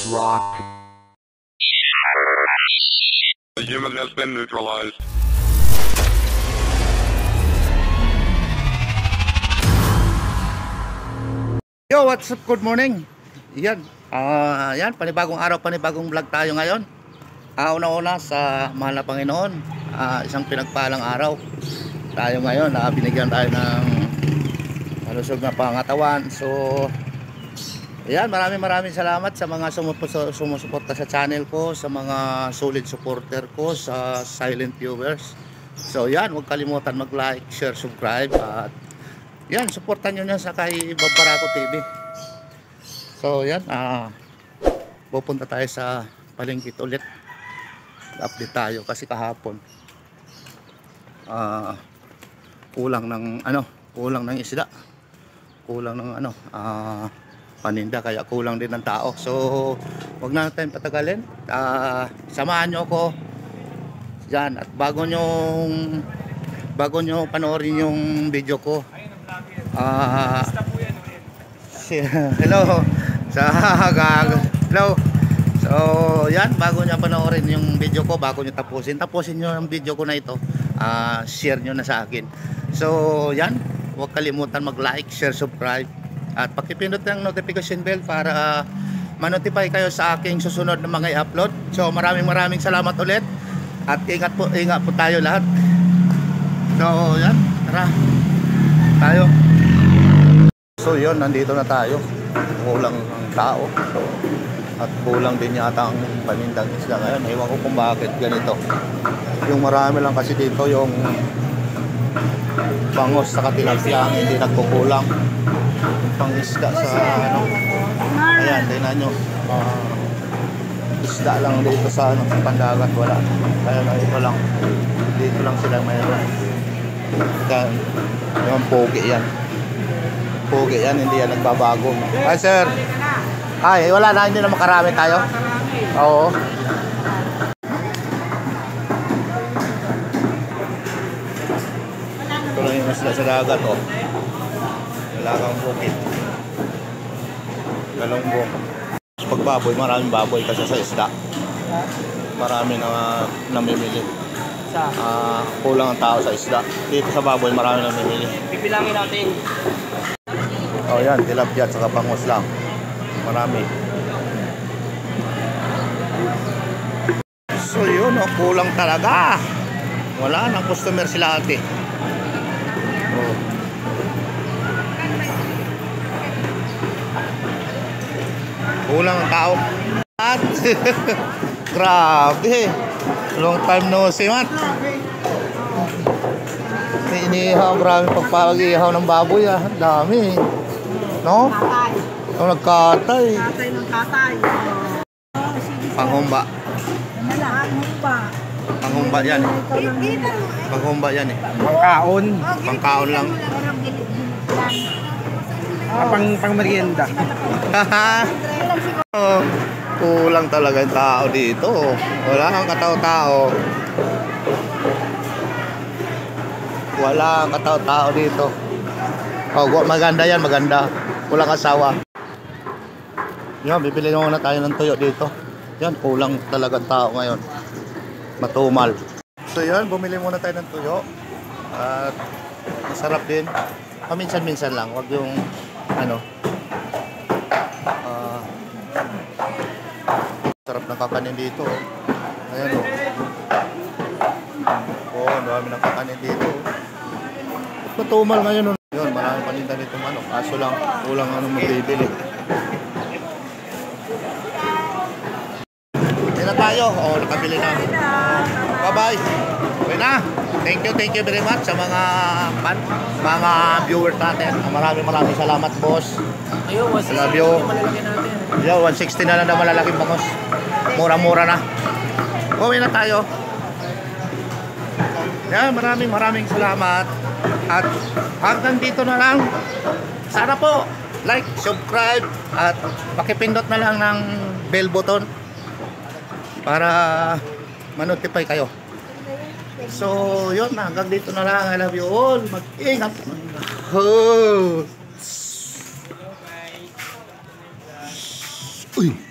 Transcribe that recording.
Rock. The human has been neutralized. Yo, what's up? Good morning. Yan, panibagong araw, panibagong vlog tayo ngayon. Una-una sa mahal na Panginoon, isang pinagpalang araw tayo ngayon. Binigyan tayo ng malusog na pangatawan. So, yan, maraming salamat sa mga sumusuporta sa channel ko, sa mga solid supporter ko, sa silent viewers. So, yan, huwag kalimutan mag-like, share, subscribe, at yan, supportan nyo na sa kay Bob Barako TV. So yan, pupunta tayo sa palengke ulit. Update tayo kasi kahapon kulang ng isda, kulang ng paninda, kaya kulang din ng tao. So wag na natin patagalin, samahan nyo ako yan. At bago nyo panoorin yung video ko, hello. So yan, bago nyo panoorin yung video ko, bago nyo tapusin nyo yung video ko na ito, share nyo na sa akin. So yan, huwag kalimutan mag-like, share, subscribe, at pakipindot ng notification bell para ma-notify kayo sa aking susunod na mga i-upload. So maraming salamat ulit, at ingat po tayo lahat. So yan, tara tayo. So yun, nandito na tayo. Kulang ang tao at kulang din yata ang panindang isda ngayon. Ewan ko kung bakit ganito. Yung marami lang kasi dito yung bangos sa tilapia, hindi nagkukulang. Yung pang-isda sa ayan, tingnan nyo, isda lang dito sa pandagat, wala. Kaya ito lang, dito lang sila mayroon. Yung pogi yan, hindi yan nagbabago. Hi sir. Ay, wala na, hindi na makarami tayo. Oo. Ito lang yung isla sa dagat, oh. Wala kang bukit. Galongbong. Pag baboy, maraming baboy kasi sa isda. Marami na namimili. Kulang ang tao sa isda. Dito sa baboy, marami namimili. Pipilangin natin. Oh yan, tilapia at saka bangus lang. Marami. So yun, kulang talaga. Wala nang customer sila ate. Oh. Kulang ang tao. Grabe. Long time no see, man. Inihaw, marami pagpag-ihaw ng baboy, dami. No? Ito nagkatay. Katay ng katay. Panghumba. Panghumba yan eh. Panghumba yan eh. Pangkaon. Pangkaon lang. Pang merienda. Oh, kulang talaga yung tao dito. Wala kang katao-tao. Wala kang katao-tao dito. Oh, maganda yan, maganda. Kulang asawa. Yan, bibili na muna tayo ng tuyo dito. Yan, kulang talagang tao ngayon. Matumal. So yan, bumili muna tayo ng tuyo. At masarap din. Paminsan-minsan lang, wag yung sarap ng kakanin dito. Ayan o. Oh, dami ng kakanin dito. Matumal ngayon o. Yun, maraming paninda dito manok. Kaso lang, kulang magbibili. Hindi na tayo. Oo, nakabili na. Bye-bye. Okay na. Thank you very much sa mga viewers natin. Maraming salamat, boss. Ayun, 160 love you. Yo, 160 na lang na malalaking bangos. Mura-mura na. Uwi na tayo. Yan, maraming salamat. At hanggang dito na lang. Sana po like, subscribe, at pakipindot na lang ng bell button para ma-notify kayo. So yun, hanggang dito na lang. I love you all. Mag-ingat. Uy.